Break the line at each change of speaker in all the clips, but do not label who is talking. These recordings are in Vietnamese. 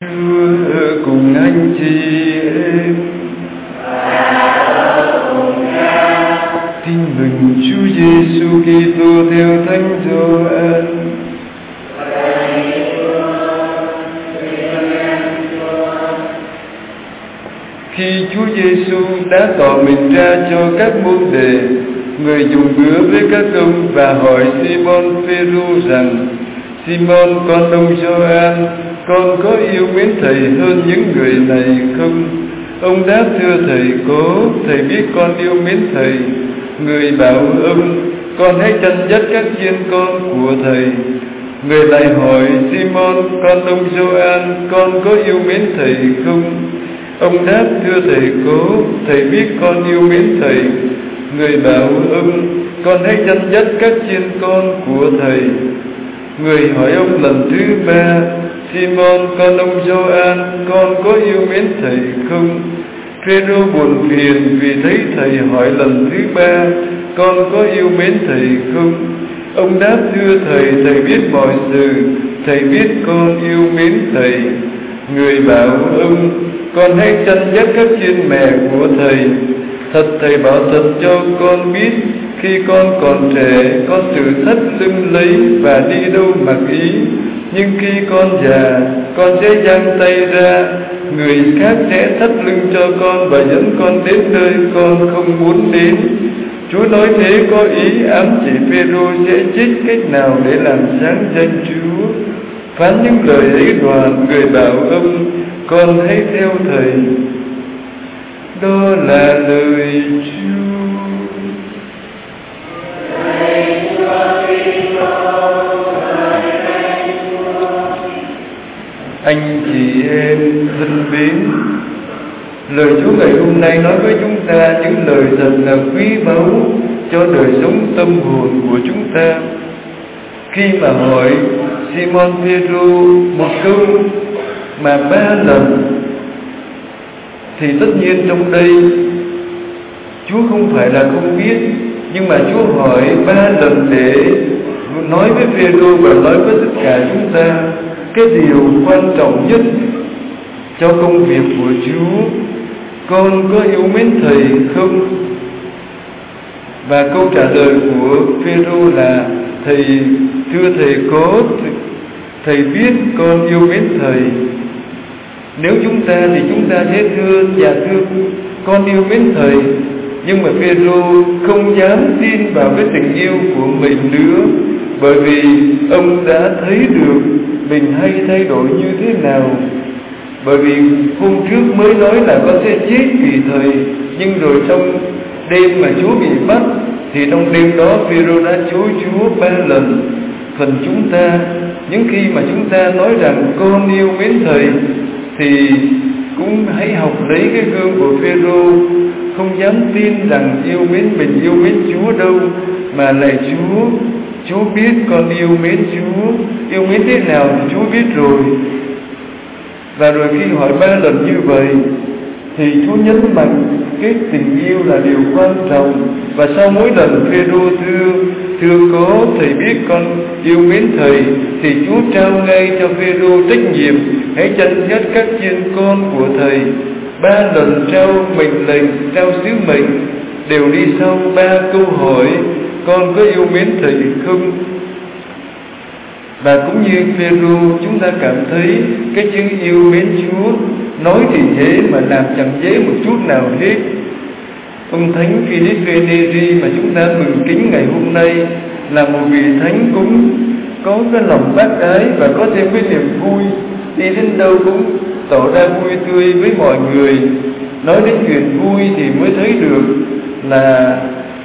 Chúa cùng anh chị em. Tin mừng Chúa Giêsu Kitô theo Thánh Gioan. Khi Chúa Giêsu đã tỏ mình ra cho các môn đệ, người dùng bữa với các ông và hỏi Simon Phêrô rằng: Simon con ông Gioan, con có yêu mến thầy hơn những người này không? Ông đáp: thưa thầy, có, thầy biết con yêu mến thầy. Người bảo ông: con hãy chăn dắt các chiên con của thầy. Người lại hỏi Simon con ông Gioan, con có yêu mến thầy không? Ông đáp: thưa thầy, có, thầy biết con yêu mến thầy. Người bảo ông: con hãy chăn dắt các chiên con của thầy. Người hỏi ông lần thứ ba: Simon con ông Gioan, con có yêu mến thầy không? Phêrô buồn phiền vì thấy thầy hỏi lần thứ ba: con có yêu mến thầy không? Ông đáp: thưa thầy, thầy biết mọi sự, thầy biết con yêu mến thầy. Người bảo ông: con hãy chăn dắt các chiên mẹ của thầy. Thật thầy bảo thật cho con biết, khi con còn trẻ, con tự thắt lưng lấy và đi đâu mặc ý. Nhưng khi con già, con sẽ giang tay ra, người khác sẽ thắt lưng cho con và dẫn con đến nơi con không muốn đến. Chúa nói thế có ý ám chỉ Phêrô sẽ chết cách nào để làm sáng danh Chúa. Phán những lời ấy đoạn, người bảo ông: con hãy theo thầy. Đó là lời Chúa. Anh chị em thân mến, lời Chúa ngày hôm nay nói với chúng ta những lời thật là quý báu cho đời sống tâm hồn của chúng ta. Khi mà hỏi Simon Phêrô một câu mà 3 lần, thì tất nhiên trong đây Chúa không phải là không biết, nhưng mà Chúa hỏi 3 lần để nói với Phêrô và nói với tất cả chúng ta cái điều quan trọng nhất cho công việc của Chúa: con có yêu mến thầy không? Và câu trả lời của Phêrô là: thầy, thưa thầy, có, thầy biết con yêu mến thầy. Nếu chúng ta thì chúng ta sẽ thưa: dạ thưa, con yêu mến thầy. Nhưng mà Phêrô không dám tin vào cái tình yêu của mình nữa, bởi vì ông đã thấy được mình hay thay đổi như thế nào. Bởi vì hôm trước mới nói là con sẽ chết vì thầy, nhưng rồi trong đêm mà Chúa bị bắt, thì trong đêm đó Phêrô đã chối Chúa 3 lần. Phần chúng ta, những khi mà chúng ta nói rằng con yêu mến thầy, thì cũng hãy học lấy cái gương của Phêrô, không dám tin rằng yêu mến mình, yêu mến Chúa đâu, mà lại Chúa biết con yêu mến Chúa. Yêu mến thế nào thì Chúa biết rồi. Và rồi khi hỏi 3 lần như vậy, thì Chúa nhấn mạnh cái tình yêu là điều quan trọng. Và sau mỗi lần Phêrô thưa có, thầy biết con yêu mến thầy, thì Chúa trao ngay cho Phêrô trách nhiệm: hãy chăn dắt các chiên con của thầy. 3 lần trao mệnh lệnh, trao sứ mệnh đều đi sau 3 câu hỏi: con có yêu mến thầy không? Và cũng như Phêrô, chúng ta cảm thấy cái chữ yêu mến Chúa nói thì dễ mà làm chẳng dễ một chút nào hết. Ông Thánh Philip Neri mà chúng ta mừng kính ngày hôm nay là một vị thánh cũng có cái lòng bác ái và có thêm cái niềm vui, đi đến đâu cũng tỏ ra vui tươi với mọi người. Nói đến chuyện vui thì mới thấy được là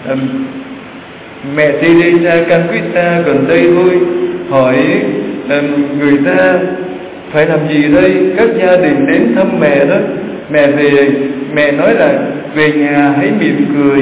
mẹ Teresa Calcutta gần đây thôi hỏi người ta phải làm gì đây. Các gia đình đến thăm mẹ đó, mẹ về, mẹ nói là về nhà hãy mỉm cười.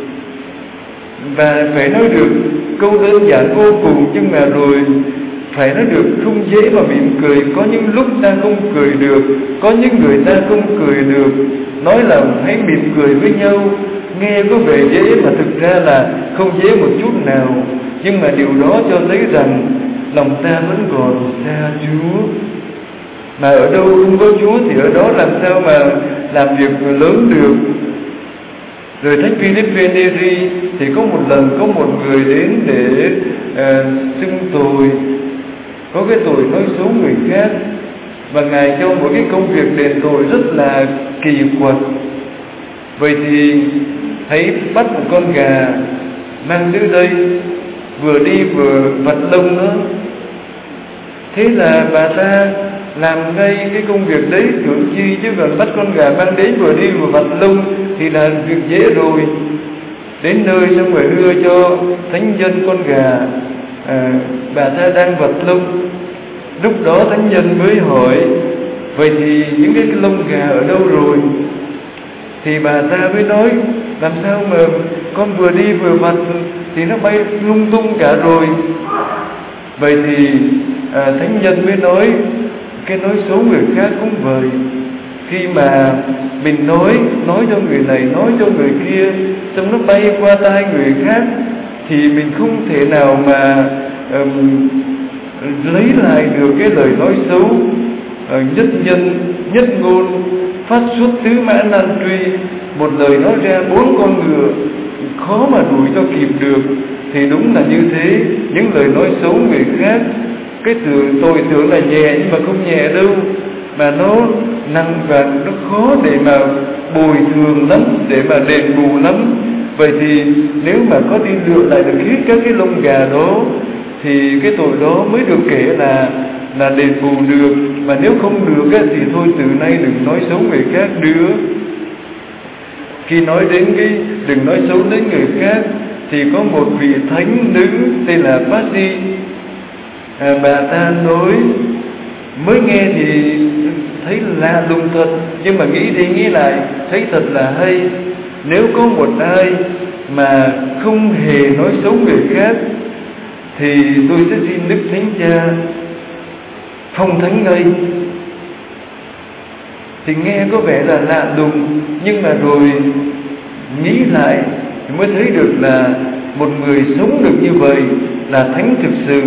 Và phải nói được câu đơn giản vô cùng, nhưng mà rồi phải nói được không dễ mà mỉm cười. Có những lúc ta không cười được, có những người ta không cười được. Nói là hãy mỉm cười với nhau, nghe có vẻ dễ mà thực ra là không dễ một chút nào. Nhưng mà điều đó cho thấy rằng lòng ta vẫn còn xa Chúa. Mà ở đâu không có Chúa thì ở đó làm sao mà làm việc lớn được. Rồi Thánh Philip Neri thì có một lần có một người đến để xưng tội, có cái tội nói xấu người khác, và Ngài cho một cái công việc đền tội rất là kỳ quặc. Vậy thì hãy bắt một con gà mang tới đây, vừa đi vừa vặt lông nữa. Thế là bà ta làm ngay cái công việc đấy tưởng chi, chứ còn bắt con gà mang đến vừa đi vừa vặt lông thì là việc dễ rồi. Đến nơi xong rồi đưa cho thánh nhân con gà, bà ta đang vặt lông. Lúc đó thánh nhân mới hỏi: vậy thì những cái lông gà ở đâu rồi? Thì bà ta mới nói: làm sao mà con vừa đi vừa vặt thì nó bay lung tung cả rồi. Vậy thì thánh nhân mới nói: cái nói xấu người khác cũng vậy. Khi mà mình nói cho người này, nói cho người kia, xong nó bay qua tai người khác, thì mình không thể nào mà lấy lại được cái lời nói xấu nhất nhân nhất ngôn phát xuất tứ mã nan truy. Một lời nói ra 4 con ngựa, khó mà đuổi cho kịp được. Thì đúng là như thế, những lời nói xấu người khác, cái tôi tưởng là nhẹ nhưng mà không nhẹ đâu, mà nó nặng và nó khó để mà bồi thường lắm, để mà đền bù lắm. Vậy thì nếu mà có đi lựa lại được hết các cái lông gà đó thì cái tội đó mới được kể là đền bù được. Mà nếu không được thì thôi, từ nay đừng nói xấu người khác nữa. Khi nói đến cái đừng nói xấu đến người khác thì có một vị thánh nữ tên là Patti, bà ta nói, mới nghe thì thấy lạ lùng thật, nhưng mà nghĩ đi nghĩ lại thấy thật là hay. Nếu có một ai mà không hề nói xấu người khác thì tôi sẽ xin Đức Thánh Cha phong thánh ngay. Thì nghe có vẻ là lạ lùng, nhưng mà rồi nghĩ lại thì mới thấy được là một người sống được như vậy là thánh thực sự.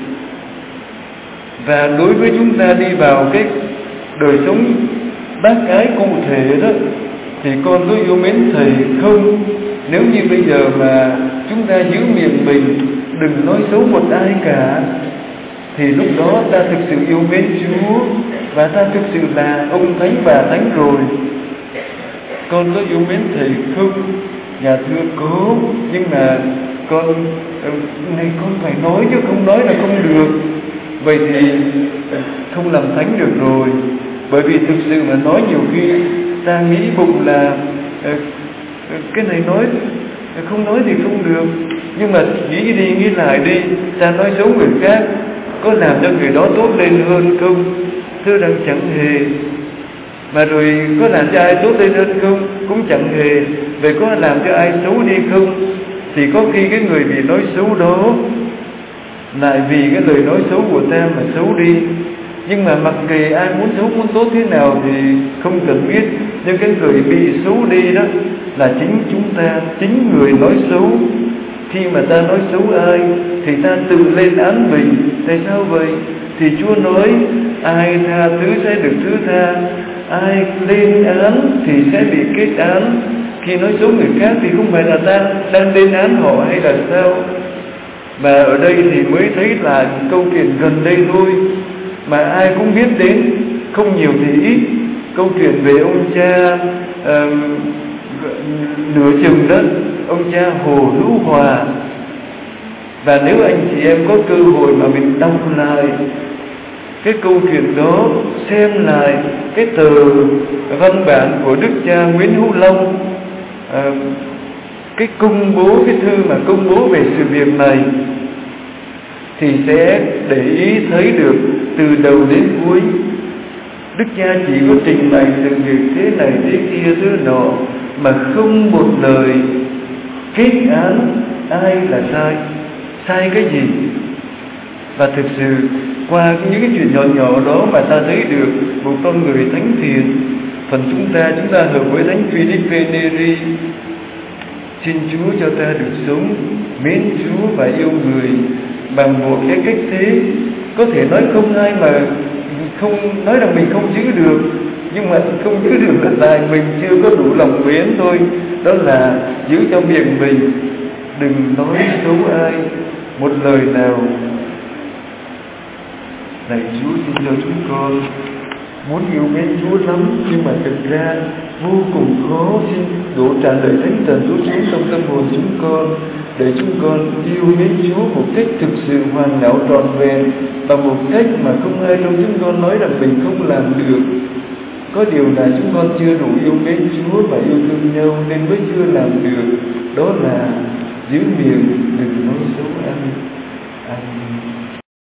Và đối với chúng ta đi vào cái đời sống bác ái cụ thể đó, thì con có yêu mến Thầy không? Nếu như bây giờ mà chúng ta giữ miệng mình đừng nói xấu một ai cả, thì lúc đó ta thực sự yêu mến Chúa, và ta thực sự là ông Thánh bà Thánh rồi. Con có yêu mến Thầy không? Dạ thưa có, nhưng mà con này con phải nói, chứ không nói là không được. Vậy thì không làm thánh được rồi. Bởi vì thực sự mà nói nhiều khi ta nghĩ bụng là cái này nói, không nói thì không được. Nhưng mà nghĩ đi nghĩ lại đi, ta nói xấu người khác có làm cho người đó tốt lên hơn không? Thưa rằng chẳng hề. Mà rồi có làm cho ai tốt lên hơn không? Cũng chẳng hề. Vậy có làm cho ai xấu đi không? Thì có khi cái người bị nói xấu đó lại vì cái lời nói xấu của ta mà xấu đi. Nhưng mà mặc kệ ai muốn xấu muốn tốt thế nào thì không cần biết, nhưng cái người bị xấu đi đó là chính chúng ta, chính người nói xấu. Khi mà ta nói xấu ai thì ta tự lên án mình. Tại sao vậy? Thì Chúa nói ai tha thứ sẽ được thứ tha, ai lên án thì sẽ bị kết án. Khi nói xấu người khác thì không phải là ta đang lên án họ hay là sao? Mà ở đây thì mới thấy là câu chuyện gần đây thôi, mà ai cũng biết đến, không nhiều thì ít. Câu chuyện về ông cha nửa chừng đó, ông cha Hồ Hữu Hòa. Và nếu anh chị em có cơ hội mà mình đọc lại cái câu chuyện đó, xem lại cái tờ văn bản của Đức cha Nguyễn Hữu Long, cái công bố, cái thư mà công bố về sự việc này, thì sẽ để ý thấy được từ đầu đến cuối Đức cha chỉ có trình bày sự việc thế này thế kia thứ nọ, mà không một lời kết án ai là sai, sai cái gì. Và thực sự qua những cái chuyện nhỏ nhỏ đó mà ta thấy được một con người thánh thiện. Phần chúng ta hợp với Thánh Philip Neri. Xin Chúa cho ta được sống mến Chúa và yêu người bằng một cái cách thế. Có thể nói không ai mà không nói rằng mình không giữ được, nhưng mà không giữ được là tại mình chưa có đủ lòng mến thôi. Đó là giữ cho miệng mình đừng nói xấu ai một lời nào. Này Chúa xin cho chúng con muốn yêu mến Chúa lắm, nhưng mà thực ra vô cùng khó. Xin đổ tràn lời Thánh Thần Chúa xuống trong tâm hồn chúng con, để chúng con yêu mến Chúa một cách thực sự hoàn hảo trọn vẹn, và một cách mà không ai trong chúng con nói rằng mình không làm được. Có điều là chúng con chưa đủ yêu mến Chúa và yêu thương nhau nên mới chưa làm được. Đó là giữ miệng đừng nói xấu ai. Amen.